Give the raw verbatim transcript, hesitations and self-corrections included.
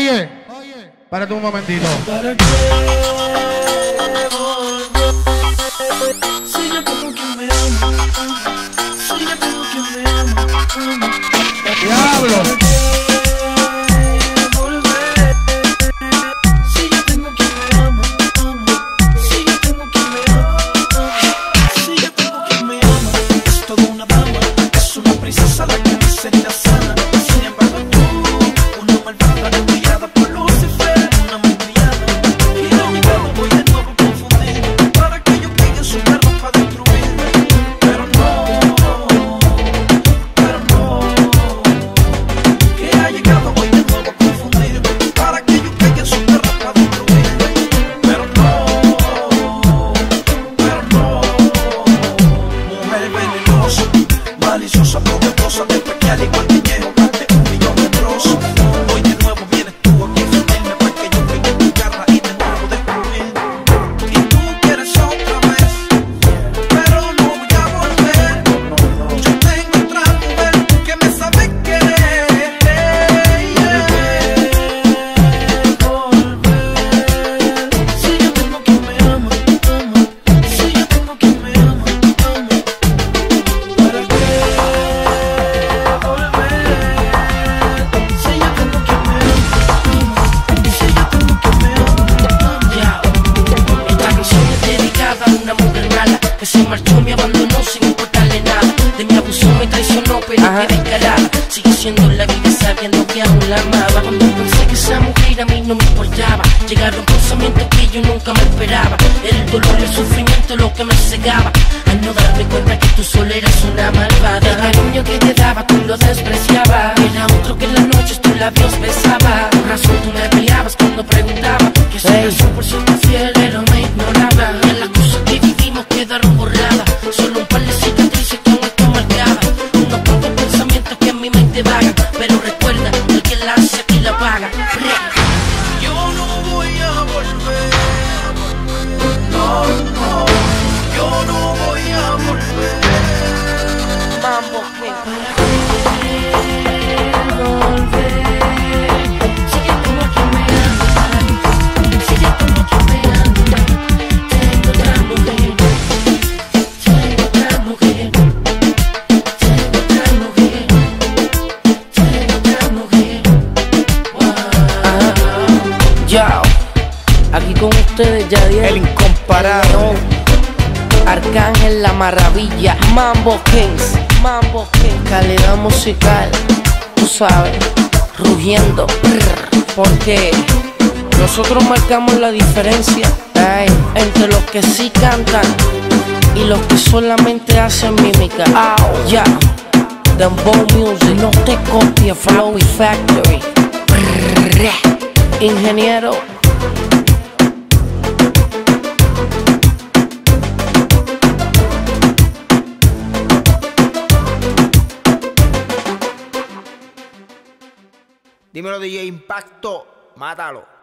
Oye, párate un momentito. ¿Para qué volver? Si yo tengo quien me ama, si yo tengo quien me ama, Diablo. Maliciosa, poderosa, especial igual que Ñejo, de un millón de rosas. Hoy de nuevo vienes tú aquí a ofenderme porque yo fui en tu garra y de nuevo descubrir. Y tú quieres otra vez, pero no voy a volver. Yo tengo otra mujer que me sabe querer. Volver. Si yo tengo quien me ama, ama. Si yo tengo quien me ama, ama. ¿Para qué? Que se marchó, me abandonó sin importarle nada. De mi abuso me traicionó, pero quedé encarada. Sigue siendo la vida sabiendo que aún la amaba. Cuando pensé que esa mujer a mí no me importaba, llegaron pensamientos que yo nunca me esperaba. El dolor y el sufrimiento lo que me cegaba, al no darme cuenta que tú solo eras una malvada. El cariño que te daba tú lo despreciabas. Era otro que en las noches tus labios besaba. Por razón tú me peleabas cuando preguntaba que si eras cien por ciento fiel, pero me ignoraba. Y en las cosas que vivimos quedaron borradas, solo un par de cicatrices que aún están marcadas. Unos pocos pensamientos que en mi mente vagan, pero recuerda, el que la hace aquí la paga. Yo no voy a volver, no, no, yo no voy a volver. Mambo, aquí con ustedes Yadiel, el incomparable, Arcángel, la maravilla, Mambo Kings, Mambo Kings, calidad musical, tú sabes, rugiendo, brr, porque nosotros marcamos la diferencia, ay, entre los que sí cantan y los que solamente hacen mímica. Oh, ya, yeah. Dembow Music, no te copie, Flow Factory, brr, ingeniero. dímelo D J Impacto, mátalo.